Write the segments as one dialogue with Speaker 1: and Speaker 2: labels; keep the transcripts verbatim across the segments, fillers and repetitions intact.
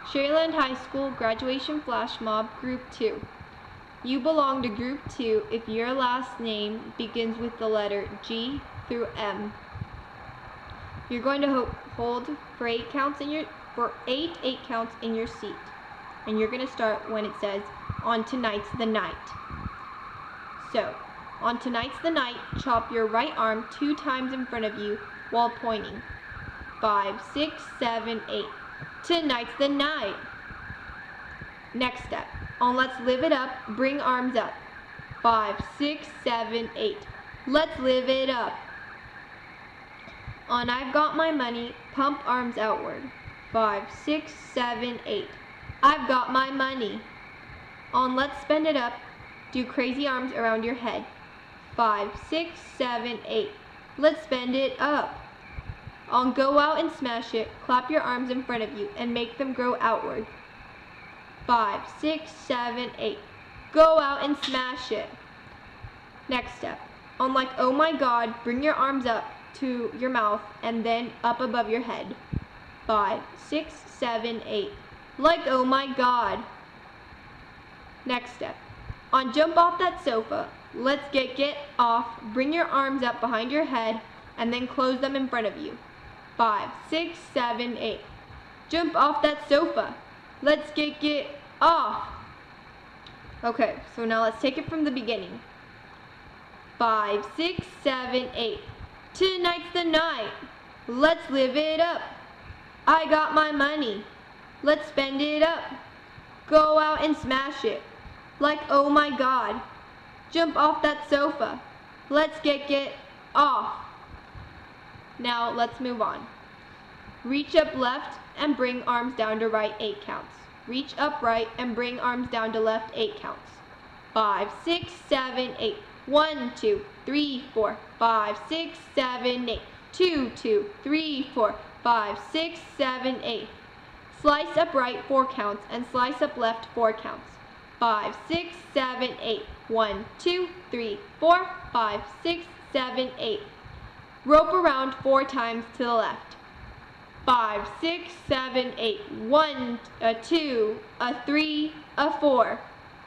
Speaker 1: Sharyland High School Graduation Flash Mob Group two. You belong to Group two if your last name begins with the letter G through M. You're going to ho hold for eight counts in your for eight eight counts in your seat, and you're going to start when it says on tonight's the night. So, on tonight's the night, chop your right arm two times in front of you while pointing. Five, six, seven, eight. Tonight's the night. Next step. On Let's Live It Up, bring arms up. Five, six, seven, eight. Let's live it up. On I've Got My Money, pump arms outward. Five, six, seven, eight. I've got my money. On Let's Spend It Up, do crazy arms around your head. Five, six, seven, eight. Let's spend it up. On Go Out and Smash It, clap your arms in front of you and make them grow outward. Five, six, seven, eight. Go out and smash it. Next step. On Like Oh My God, bring your arms up to your mouth and then up above your head. Five, six, seven, eight. Like Oh My God. Next step. On Jump Off That Sofa, let's get get off, bring your arms up behind your head and then close them in front of you. Five, six, seven, eight. Jump off that sofa. Let's get get off. Okay, so now let's take it from the beginning. Five, six, seven, eight. Tonight's the night. Let's live it up. I got my money. Let's spend it up. Go out and smash it. Like oh my God. Jump off that sofa. Let's get get off. Now let's move on. Reach up left and bring arms down to right eight counts. Reach up right and bring arms down to left eight counts. Five, six, seven, eight. One, two, three, four. Five, six, seven, eight. Two, two, three, four. Five, six, seven, eight. Slice up right four counts and slice up left four counts. Five, six, seven, eight. One, two, three, four. Five, six, seven, eight. Rope around four times to the left. Five, six, seven, eight. One, a two, a three, a four.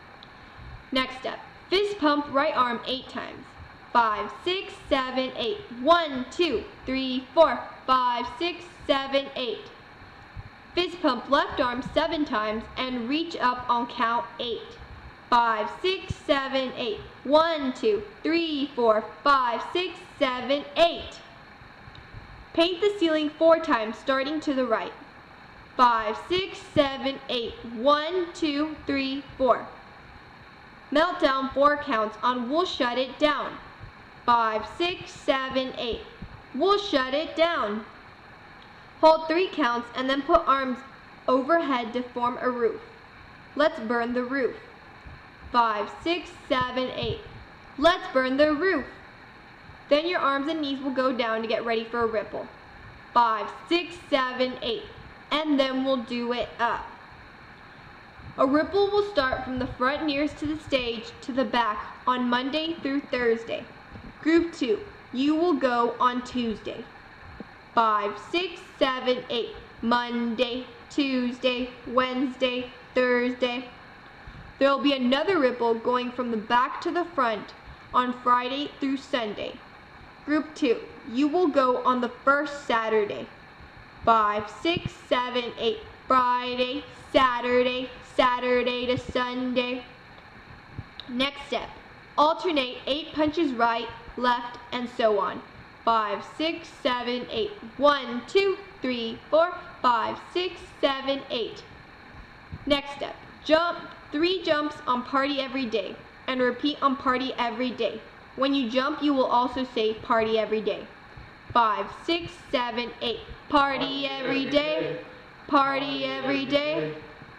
Speaker 1: Next step. Fist pump right arm eight times. Five, six, seven, eight. One, two, three, four. Five, six, seven, eight. Fist pump left arm seven times and reach up on count eight. Five, six, seven, eight. One, two, three, four, five, six, seven, eight. Paint the ceiling four times starting to the right. Five, six, seven, eight. One, two, three, four. Melt down four counts on We'll Shut It Down. Five, six, seven, eight. We'll shut it down. Hold three counts and then put arms overhead to form a roof. Let's burn the roof. Five, six, seven, eight. Let's burn the roof. Then your arms and knees will go down to get ready for a ripple. Five, six, seven, eight. And then we'll do it up. A ripple will start from the front nearest to the stage to the back on Monday through Thursday. Group two, you will go on Tuesday. Five, six, seven, eight. Monday, Tuesday, Wednesday, Thursday. There will be another ripple going from the back to the front on Friday through Sunday. Group two, you will go on the first Saturday. Five, six, seven, eight. Friday, Saturday, Saturday to Sunday. Next step, alternate eight punches right, left, and so on. Five, six, seven, eight. One, two, three, four, five, six, seven, eight. Next step, jump three jumps on Party Every Day and repeat on Party Every Day. When you jump, you will also say Party Every Day. Five, six, seven, eight. Party every day. Party every day.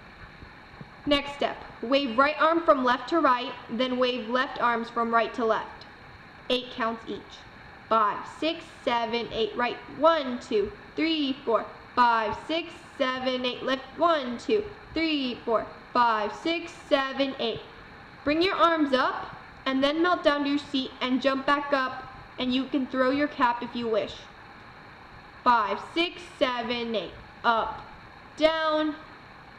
Speaker 1: Next step, wave right arm from left to right, then wave left arms from right to left. Eight counts each. Five, six, seven, eight, right. One, two, three, four. Five, six, seven, eight, left. One, two, three, four. Five, six, seven, eight. Bring your arms up and then melt down to your seat and jump back up, and you can throw your cap if you wish. Five, six, seven, eight. Up, down,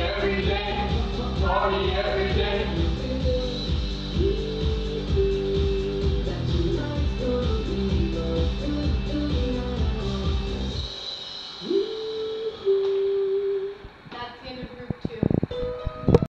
Speaker 2: every day. Party